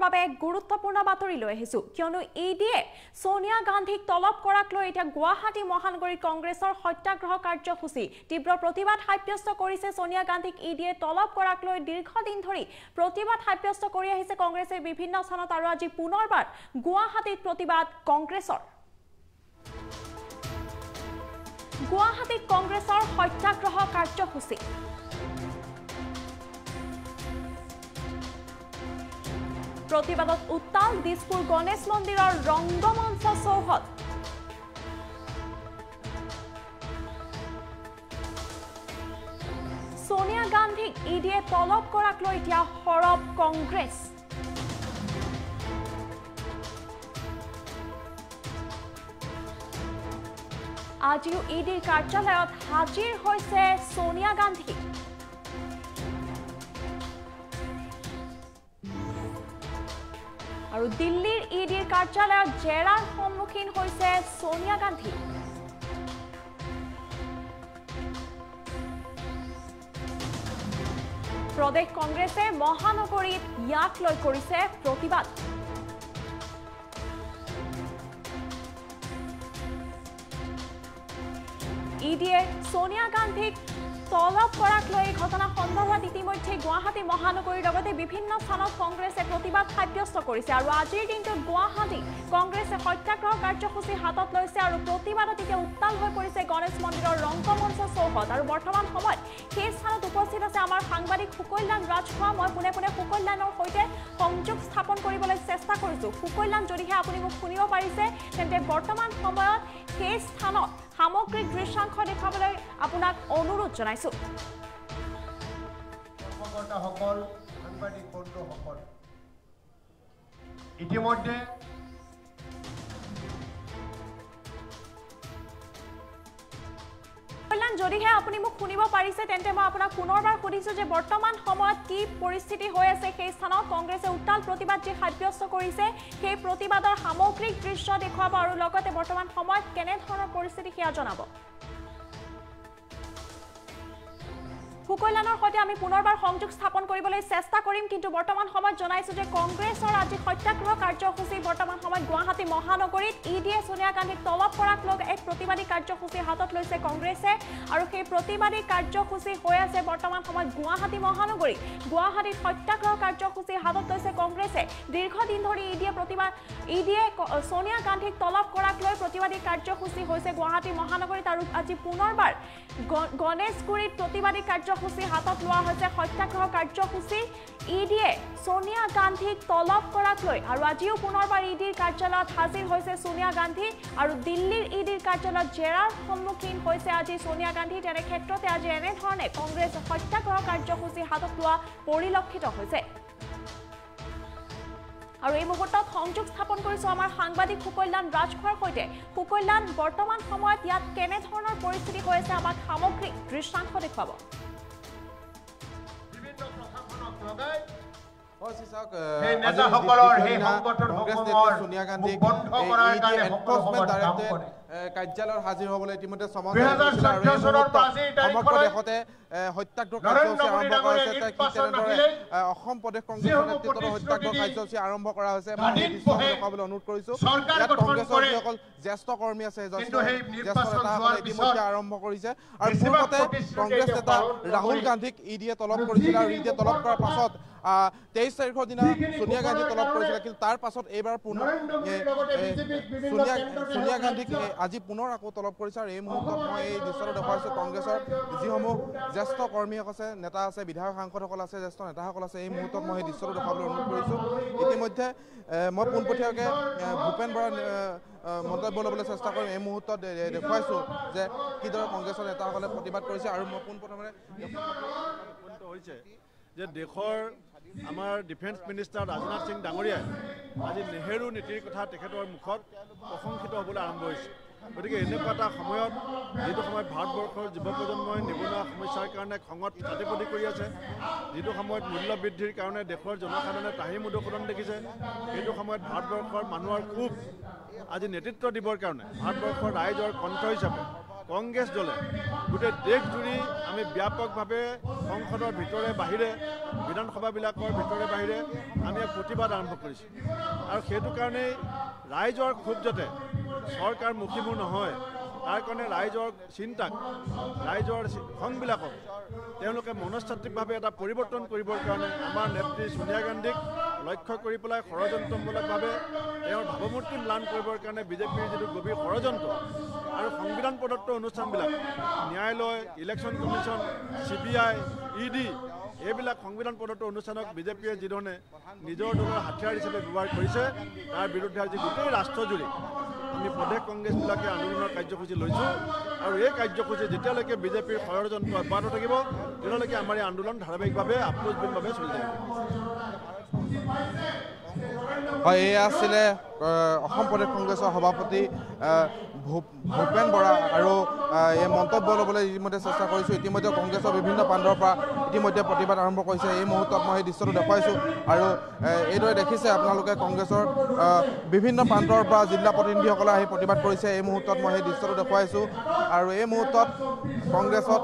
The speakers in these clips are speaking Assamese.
বাবে এক গুৰুত্বপূৰ্ণ বাতৰি লৈ আহিছো কিয়নো ইডিয়ে সোনিয়া গান্ধীক তলব কৰাক লৈ এতিয়া গুৱাহাটী মহানগৰী কংগ্ৰেছৰ সত্যাগ্ৰহ কাৰ্যসূচী তীব্ৰ প্ৰতিবাদ সাব্যস্ত কৰিছে সোনিয়া গান্ধীক ইডিয়ে তলব কৰাক লৈ দীৰ্ঘদিন ধৰি প্ৰতিবাদ সাব্যস্ত কৰি আহিছে কংগ্ৰেছে বিভিন্ন স্থানত আৰু আজি পুনৰবাৰ গুৱাহাটীত প্ৰতিবাদ কংগ্ৰেছৰ গুৱাহাটীত কংগ্ৰেছৰ সত্যাগ্ৰহ কাৰ্যসূচী प्रतिबादत उत्ताल दिसपुर गणेश मंदिर रंगमंच चौहद सोनिया गांधी इडिये तलब कराक লৈ এতিয়া হৰব কংগ্ৰেছ আজিও ইডিৰ কাৰ্যালয়ত হাজিৰ হৈছে সোনিয়া গান্ধী আৰু দিল্লীৰ ইডিৰ কাৰ্যালয়ত জেৰাৰ সন্মুখীন হৈছে সোনিয়া গান্ধী প্ৰদেশ কংগ্ৰেছে মহানগৰীত ইয়াক লৈ কৰিছে প্ৰতিবাদ ইডিয়ে সোনিয়া গান্ধীক তলব কৰাক লৈ ঘটনা সন্দৰ্ভত ইতিমধ্যে গুৱাহাটী মহানগৰীৰ লগতে বিভিন্ন স্থানত কংগ্ৰেছে প্ৰতিবাদ সাব্যস্ত কৰিছে আৰু আজিৰ দিনটোত গুৱাহাটী কংগ্ৰেছে সত্যাগ্ৰহ কাৰ্যসূচী হাতত লৈছে আৰু প্ৰতিবাদত এতিয়া উত্তাল হৈ পৰিছে গণেশ মন্দিৰৰ ৰংগমঞ্চ চৌহদ আৰু বৰ্তমান সময়ত সেই স্থানত উপস্থিত আছে আমাৰ সাংবাদিক সুকল্যাণ ৰাজখোৱা মই পুনে পুনে সুকল্যাণৰ সৈতে সংযোগ স্থাপন কৰিবলৈ চেষ্টা কৰিছো সুকল্যাণ যদিহে আপুনি মোক শুনিব পাৰিছে তেন্তে বৰ্তমান সময়ত সেই স্থানত সামগ্ৰিক দৃশ্যাংশ দেখাবলৈ আপোনাক অনুৰোধ জনাইছো সকল সাংবাদিক বন্ধুসকল ইতিমধ্যে কল্যাণ যদিহে আপুনি মোক শুনিব পাৰিছে তেন্তে মই আপোনাক পুনৰবাৰ সুধিছো যে বৰ্তমান সময়ত কি পৰিস্থিতি হৈ আছে সেই স্থানত কংগ্ৰেছে উত্তাল প্ৰতিবাদ যে সাব্যস্ত কৰিছে সেই প্ৰতিবাদৰ সামগ্ৰিক দৃশ্য দেখুৱাব আৰু লগতে বৰ্তমান সময়ত কেনে ধৰণৰ পৰিস্থিতি সেয়া জনাব সুকল্যাণৰ সৈতে আমি পুনৰবাৰ সংযোগ স্থাপন কৰিবলৈ চেষ্টা কৰিম কিন্তু বৰ্তমান সময়ত জনাইছো যে কংগ্ৰেছৰ আজি সত্যাগ্ৰহ কাৰ্যসূচী বৰ্তমান সময়ত গুৱাহাটী মহানগৰীত ইডিয়ে সোনিয়া গান্ধীক তলব কৰাক লৈ এক প্ৰতিবাদী কাৰ্যসূচী হাতত লৈছে কংগ্ৰেছে আৰু সেই প্ৰতিবাদী কাৰ্যসূচী হৈ আছে বৰ্তমান সময়ত গুৱাহাটী মহানগৰীত গুৱাহাটীত সত্যাগ্ৰহ কাৰ্যসূচী হাতত লৈছে কংগ্ৰেছে দীৰ্ঘদিন ধৰি ইডিয়ে সোনিয়া গান্ধীক তলব কৰাক লৈ প্ৰতিবাদী কাৰ্যসূচী হৈছে গুৱাহাটী মহানগৰীত আৰু আজি পুনৰবাৰ গণেশগুৰিত প্ৰতিবাদী কাৰ্যসূচী হাতত লোৱা হৈছে সত্যাগ্ৰহ কাৰ্যসূচী ইডিয়ে সোনিয়া গান্ধীক তলব কৰাক লৈ আৰু আজিও পুনৰবাৰ ইডিৰ কাৰ্যালয়ত হাজিৰ হৈছে সোনিয়া গান্ধী আৰু দিল্লীৰ ইডিৰ কাৰ্যালয়ত জেৰাৰ সন্মুখীন হৈছে আজি সোনিয়া গান্ধী তেনে ক্ষেত্ৰতে আজি এনে ধৰণে কংগ্ৰেছ সত্যাগ্ৰহ কাৰ্যসূচী হাতত লোৱা পৰিলক্ষিত হৈছে আৰু এই মুহূৰ্তত সংযোগ স্থাপন কৰিছো আমাৰ সাংবাদিক সুকল্যাণ ৰাজখোৱাৰ সৈতে সুকল্যাণ বৰ্তমান সময়ত ইয়াত কেনে ধৰণৰ পৰিস্থিতি হৈ আছে আমাক সামগ্ৰিক দৃশ্যাংশ দেখুৱাব বিভিন্ন প্ৰশাসনক লগাই সোনিয়া গান্ধীক কাৰ্যালয়ত হাজিৰ হ'বলৈ ইতিমধ্যে সময় সমগ্ৰ দেশতে সত্যাগ্ৰহ কাৰ্যসূচী আৰম্ভ কৰা হৈছে তেনেদৰে অসম প্ৰদেশ কংগ্ৰেছৰ নেতৃত্বত সত্যাগ্ৰহ কাৰ্যসূচী আৰম্ভ কৰা হৈছে মই এই দৃশ্য দেখাবলৈ অনুৰোধ কৰিছো ইয়াত কংগ্ৰেছৰ যিসকল জ্যেষ্ঠ কৰ্মী আছে জ্যেষ্ঠ নেতাসকলে ইতিমধ্যে আৰম্ভ কৰিছে আৰু পূৰ্বতে কংগ্ৰেছ নেতা ৰাহুল গান্ধীক ইডিয়ে তলব কৰিছিল আৰু ইডিয়ে তলব কৰাৰ পাছত 23 তাৰিখৰ দিনা সোনিয়া গান্ধী তলব কৰিছিল কিন্তু তাৰ পাছত এইবাৰ পুনৰ সোনিয়া গান্ধীক আজি পুনৰ আকৌ তলব কৰিছে আৰু এই মুহূৰ্তত মই এই দৃশ্যটো দেখুৱাইছো কংগ্ৰেছৰ যিসমূহ জ্যেষ্ঠ কৰ্মী আছে নেতা আছে বিধায়ক সাংসদসকল আছে জ্যেষ্ঠ নেতাসকল আছে এই মুহূৰ্তত মই এই দৃশ্যটো দেখাবলৈ অনুৰোধ কৰিছো ইতিমধ্যে মই পোনপটীয়াকৈ ভূপেন বৰা মন্তব্য ল'বলৈ চেষ্টা কৰিম এই মুহূৰ্তত দেখুৱাইছো যে কিদৰে কংগ্ৰেছৰ নেতাসকলে প্ৰতিবাদ কৰিছে আৰু মই পোনপ্ৰথমে হৈছে যে দেশৰ আমাৰ ডিফেন্স মিনিষ্টাৰ ৰাজনাথ সিং ডাঙৰীয়াই আজি নেহেৰু নীতিৰ কথা তেখেতৰ মুখত প্ৰশংসিত হ'বলৈ আৰম্ভ হৈছে গতিকে এনেকুৱা এটা সময়ত যিটো সময়ত ভাৰতবৰ্ষৰ যুৱ প্ৰজন্মই নিবনুৱা সমস্যাৰ কাৰণে খঙত ফাটিপতি কৰি আছে যিটো সময়ত মূল্য বৃদ্ধিৰ কাৰণে দেশৰ জনসাধাৰণে ত্ৰাহি মুদখৰণ দেখিছে সেইটো সময়ত ভাৰতবৰ্ষৰ মানুহৰ খুব আজি নেতৃত্ব দিবৰ কাৰণে ভাৰতবৰ্ষৰ ৰাইজৰ কণ্ঠ হিচাপে কংগ্ৰেছ দলে গোটেই দেশজুৰি আমি ব্যাপকভাৱে সংসদৰ ভিতৰে বাহিৰে বিধানসভাবিলাকৰ ভিতৰে বাহিৰে আমি প্ৰতিবাদ আৰম্ভ কৰিছোঁ আৰু সেইটো কাৰণেই ৰাইজৰ ক্ষোভ যাতে চৰকাৰ মুখীমূৰ নহয় তাৰ কাৰণে ৰাইজৰ চিন্তাক ৰাইজৰ খংবিলাকক তেওঁলোকে মনস্তাত্ত্বিকভাৱে এটা পৰিৱৰ্তন কৰিবৰ কাৰণে আমাৰ নেত্ৰী সোনিয়া গান্ধীক লক্ষ্য কৰি পেলাই ষড়যন্ত্ৰমূলকভাৱে তেওঁৰ ভাৱমূৰ্তি ম্লান কৰিবৰ কাৰণে বিজেপিৰ যিটো গভীৰ ষড়যন্ত্ৰ আৰু সংবিধান প্ৰদত্ত অনুষ্ঠানবিলাক ন্যায়ালয় ইলেকশ্যন কমিশ্যন CBI ED এইবিলাক সংবিধান প্ৰদত্ত অনুষ্ঠানক বিজেপিয়ে যিধৰণে নিজৰ দলৰ হাথিয়াৰ হিচাপে ব্যৱহাৰ কৰিছে তাৰ বিৰুদ্ধে আজি গোটেই ৰাষ্ট্ৰজুৰি আমি প্ৰদেশ কংগ্ৰেছবিলাকে আন্দোলনৰ কাৰ্যসূচী লৈছোঁ আৰু এই কাৰ্যসূচী যেতিয়ালৈকে বিজেপিৰ ষড়যন্ত্ৰ অব্যাহত থাকিব তেতিয়ালৈকে আমাৰ এই আন্দোলন ধাৰাবাহিকভাৱে আপোচবিহীনভাৱে চলি থাকিব। হয়, এয়া আছিলে অসম প্ৰদেশ কংগ্ৰেছৰ সভাপতি ভূপেন বৰা আৰু এই মন্তব্য ল'বলৈ ইতিমধ্যে চেষ্টা কৰিছোঁ। ইতিমধ্যে কংগ্ৰেছৰ বিভিন্ন প্ৰান্তৰ পৰা ইতিমধ্যে প্ৰতিবাদ আৰম্ভ কৰিছে। এই মুহূৰ্তত মই সেই দৃশ্যটো দেখুৱাইছোঁ আৰু এইদৰে দেখিছে আপোনালোকে কংগ্ৰেছৰ বিভিন্ন প্ৰান্তৰ পৰা জিলা প্ৰতিনিধিসকলে আহি প্ৰতিবাদ কৰিছে। এই মুহূৰ্তত মই সেই দৃশ্যটো দেখুৱাইছোঁ আৰু এই মুহূৰ্তত কংগ্ৰেছত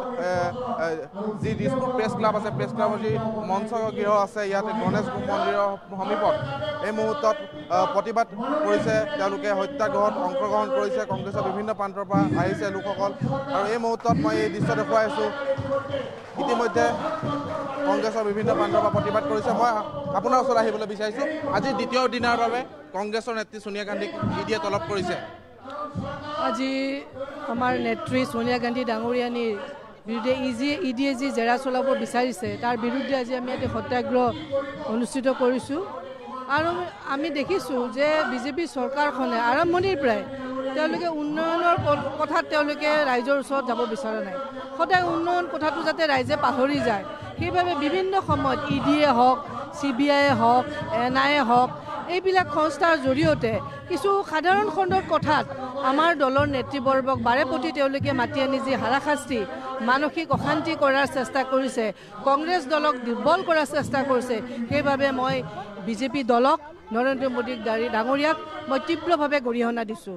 যি দিছপুৰ প্ৰেছ ক্লাব আছে, প্ৰেছ ক্লাবৰ যি মঞ্চ গৃহ আছে, ইয়াত গণেশ মন্দিৰৰ সমীপত এই মুহূৰ্তত প্ৰতিবাদ কৰিছে। তেওঁলোকে সত্যাগ্ৰহত অংশগ্ৰহণ কৰিছে। কংগ্ৰেছৰ বিভিন্ন প্ৰান্তৰ পৰা আহিছে লোকসকল আৰু এই মুহূৰ্তত মই এই দৃশ্য দেখুৱাই আছোঁ। ইতিমধ্যে কংগ্ৰেছৰ বিভিন্ন প্ৰান্তৰ পৰা প্ৰতিবাদ কৰিছে। মই আপোনাৰ ওচৰত আহিবলৈ বিচাৰিছোঁ, আজি দ্বিতীয় দিনাৰ বাবে কংগ্ৰেছৰ নেত্ৰী সোনিয়া গান্ধীক ইডিয়ে তলব কৰিছে। আজি আমাৰ নেত্ৰী সোনিয়া গান্ধী ডাঙৰীয়ানীৰ বিৰুদ্ধে ইডিয়ে যি জেৰা চলাব বিচাৰিছে তাৰ বিৰুদ্ধে আজি আমি ইয়াতে সত্যাগ্ৰহ অনুষ্ঠিত কৰিছোঁ আৰু আমি দেখিছোঁ যে বিজেপি চৰকাৰখনে আৰম্ভণিৰ পৰাই তেওঁলোকে উন্নয়নৰ কথাত তেওঁলোকে ৰাইজৰ ওচৰত যাব বিচৰা নাই। সদায় উন্নয়ন কথাটো যাতে ৰাইজে পাহৰি যায় সেইবাবে বিভিন্ন সময়ত ইডিয়ে হওক, CBI হওক, NIA হওক, এইবিলাক সংস্থাৰ জৰিয়তে কিছু সাধাৰণ খণ্ডৰ কথাত আমাৰ দলৰ নেতৃবৰ্গক বাৰেপতি তেওঁলোকে মাতি আনি যি হাৰাশাস্তি মানসিক অশান্তি কৰাৰ চেষ্টা কৰিছে, কংগ্ৰেছ দলক দুৰ্বল কৰাৰ চেষ্টা কৰিছে। সেইবাবে মই বিজেপি দলক নৰেন্দ্ৰ মোদী ডাঙৰীয়াক মই তীব্ৰভাৱে গৰিহণা দিছোঁ।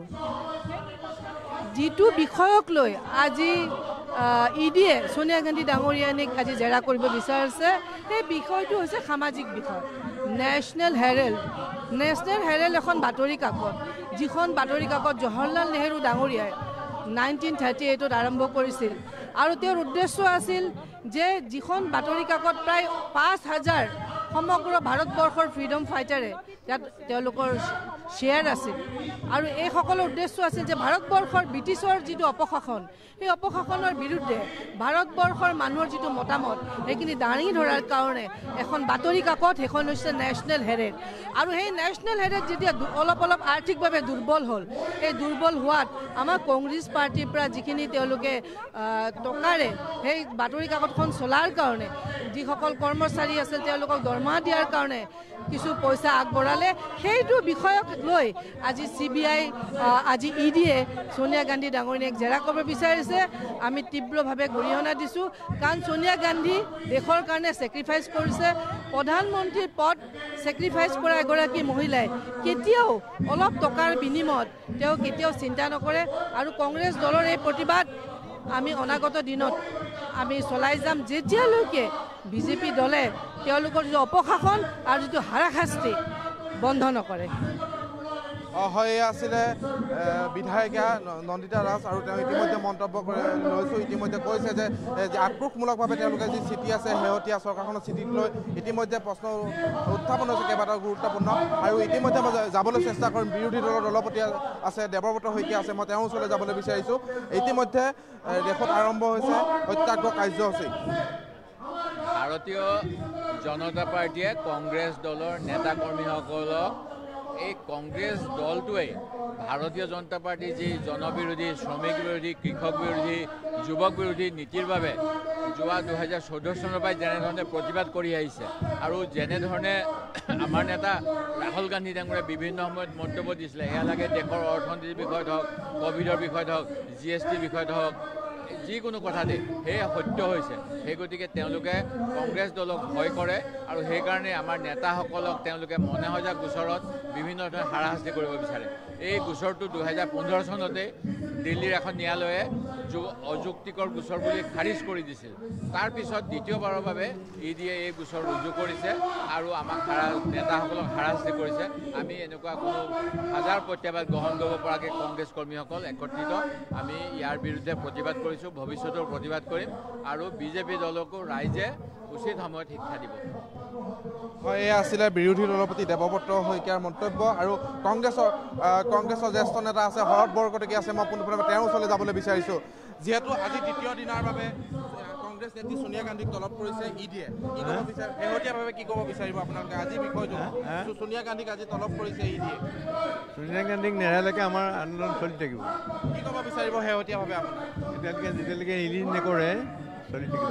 যিটো বিষয়ক লৈ আজি ইডিয়ে সোনিয়া গান্ধী ডাঙৰীয়ানীক আজি জেৰা কৰিব বিচাৰিছে সেই বিষয়টো হৈছে সামাজিক বিষয়। নেশ্যনেল হেৰেল্ড এখন বাতৰি কাকত, যিখন বাতৰি কাকত জৱাহৰলাল নেহৰু ডাঙৰীয়াই 1938ত আৰম্ভ কৰিছিল আৰু তেওঁৰ উদ্দেশ্য আছিল যে যিখন বাতৰি কাকত প্ৰায় 5000 সমগ্ৰ ভাৰতবৰ্ষৰ ফ্ৰীডম ফাইটাৰে ইয়াত তেওঁলোকৰ শ্বেয়াৰ আছিল আৰু এই সকলো উদ্দেশ্য আছিল যে ভাৰতবৰ্ষৰ ব্ৰিটিছৰ যিটো অপশাসন সেই অপশাসনৰ বিৰুদ্ধে ভাৰতবৰ্ষৰ মানুহৰ যিটো মতামত সেইখিনি দাঙি ধৰাৰ কাৰণে এখন বাতৰি কাকত, সেইখন হৈছে নেশ্যনেল হেৰেল্ড। আৰু সেই নেশ্যনেল হেৰেল্ড যেতিয়া অলপ আৰ্থিকভাৱে দুৰ্বল হ'ল, এই দুৰ্বল হোৱাত আমাৰ কংগ্ৰেছ পাৰ্টিৰ পৰা যিখিনি তেওঁলোকে টকাৰে সেই বাতৰি কাকতখন চলাৰ কাৰণে যিসকল কৰ্মচাৰী আছিল তেওঁলোকক দৰমহা দিয়াৰ কাৰণে কিছু পইচা আগবঢ়ালে, সেইটো বিষয়ক লৈ আজি CBI আজি ইডিয়ে সোনিয়া গান্ধী ডাঙৰীয়াক জেৰা কৰিব বিচাৰিছে। আমি তীব্ৰভাৱে গৰিহণা দিছোঁ কাৰণ সোনিয়া গান্ধী দেশৰ কাৰণে ছেক্ৰিফাইচ কৰিছে। প্ৰধানমন্ত্ৰীৰ পদ ছেক্ৰিফাইচ কৰা এগৰাকী মহিলাই কেতিয়াও অলপ টকাৰ বিনিময়ত তেওঁ কেতিয়াও চিন্তা নকৰে আৰু কংগ্ৰেছ দলৰ এই প্ৰতিবাদ আমি অনাগত দিনত আমি চলাই যাম যেতিয়ালৈকে বিজেপি দলে তেওঁলোকৰ যিটো অপশাসন আৰু যিটো হাৰাশাস্তি বন্ধ নকৰে। হয়, এয়া আছিলে বিধায়িকা নন্দিতা দাস আৰু তেওঁ ইতিমধ্যে মন্তব্য লৈছোঁ। ইতিমধ্যে কৈছে যে আক্ৰোশমূলকভাৱে তেওঁলোকে যি চিঠি আছে শেহতীয়া চৰকাৰখনৰ চিঠিক লৈ ইতিমধ্যে প্ৰশ্ন উত্থাপন হৈছে কেইবাটাও গুৰুত্বপূৰ্ণ আৰু ইতিমধ্যে মই যাবলৈ চেষ্টা কৰিম। বিৰোধী দলৰ দলপতি আছে দেৱব্ৰত শইকীয়া আছে, মই তেওঁৰ ওচৰলৈ যাবলৈ বিচাৰিছোঁ। ইতিমধ্যে দেশত আৰম্ভ হৈছে সত্যাগ্ৰহ কাৰ্যসূচী। ভাৰতীয় জনতা পাৰ্টীয়ে কংগ্ৰেছ দলৰ নেতা কৰ্মীসকলক এই কংগ্ৰেছ দলটোৱে ভাৰতীয় জনতা পাৰ্টীৰ যি জনবিৰোধী, শ্ৰমিক বিৰোধী, কৃষক বিৰোধী, যুৱক বিৰোধী নীতিৰ বাবে যোৱা 2014 চনৰ পৰাই যেনেধৰণে প্ৰতিবাদ কৰি আহিছে আৰু যেনেধৰণে আমাৰ নেতা ৰাহুল গান্ধী ডাঙৰীয়াই বিভিন্ন সময়ত মন্তব্য দিছিলে, এয়া লাগে দেশৰ অৰ্থনীতিৰ বিষয়ত হওক, ক'ভিডৰ বিষয়ত হওক, GST বিষয়ত হওক, যিকোনো কথাতে সেয়া সত্য হৈছে। সেই গতিকে তেওঁলোকে কংগ্ৰেছ দলক ভয় কৰে আৰু সেইকাৰণে আমাৰ নেতাসকলক তেওঁলোকে মনেসজা গোচৰত বিভিন্ন ধৰণে হাৰাশাস্তি কৰিব বিচাৰে। এই গোচৰটো 2015 চনতে দিল্লীৰ এখন ন্যায়ালয়ে অযুক্তিকৰ গোচৰ বুলি খাৰিজ কৰি দিছিল তাৰ পিছত দ্বিতীয়বাৰৰ বাবে ইডিয়ে এই গোচৰ ৰুজু কৰিছে আৰু আমাক নেতাসকলক হাৰাশাস্তি কৰিছে আমি এনেকুৱা কোনো হাজাৰ প্ৰত্যাহ্বান গ্ৰহণ কৰিব পৰাকৈ কংগ্ৰেছ কৰ্মীসকল একত্ৰিত আমি ইয়াৰ বিৰুদ্ধে প্ৰতিবাদ কৰিছোঁ ভৱিষ্যতেও প্ৰতিবাদ কৰিম আৰু বিজেপি দলকো ৰাইজে উচিত সময়ত শিক্ষা দিব হয় এয়া আছিলে বিৰোধী দলপতি দেৱব্ৰত শইকীয়াৰ মন্তব্য আৰু কংগ্ৰেছৰ জ্যেষ্ঠ নেতা আছে শৰৎ বৰকটকী আছে মই পোনপ্ৰথমে তেওঁৰ ওচৰলৈ যাবলৈ বিচাৰিছোঁ যিহেতু আজি দ্বিতীয় দিনাৰ বাবে কংগ্ৰেছ নেত্ৰী সোনিয়া গান্ধীক তলব কৰিছে ইডিয়ে কি ক'ব বিচাৰে শেহতীয়াভাৱে কি ক'ব বিচাৰিব আপোনালোকে আজি বিষয়টো সোনিয়া গান্ধীক আজি তলব কৰিছে ইডিয়ে সোনিয়া গান্ধীক নেৰালৈকে আমাৰ আন্দোলন চলি থাকিব কি ক'ব বিচাৰিব শেহতীয়াভাৱে আপোনাৰ যেতিয়ালৈকে ৰিলিজ নকৰে চলি থাকিব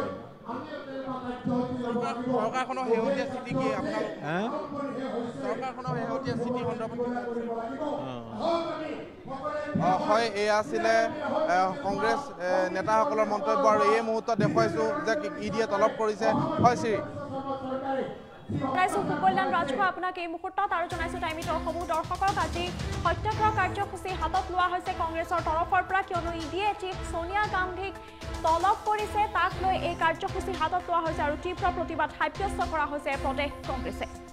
চৰকাৰখনৰ শেহতীয়া স্থিতি কি আপোনালোক চৰকাৰখনৰ শেহতীয়া স্থিতি সন্দৰ্ভত হয় এয়া আছিলে কংগ্ৰেছ নেতাসকলৰ মন্তব্য আৰু এই মুহূৰ্তত দেখুৱাইছোঁ যে ইডিয়ে তলব কৰিছে হয় শ্ৰী জনাইছোঁ সুকল্যাণ ৰাজখোৱা আপোনাক এই মুহূৰ্তত আৰু জনাইছোঁ টাইমিটৰ সমূহ দৰ্শকক আজি সত্যাগ্ৰহ কাৰ্যসূচী হাতত লোৱা হৈছে কংগ্ৰেছৰ তৰফৰ পৰা কিয়নো ইডিয়ে চিফ সোনিয়া গান্ধীক তলব কৰিছে তাক লৈ এই কাৰ্যসূচী হাতত লোৱা হৈছে আৰু তীব্ৰ প্ৰতিবাদ সাব্যস্ত কৰা হৈছে প্ৰদেশ কংগ্ৰেছে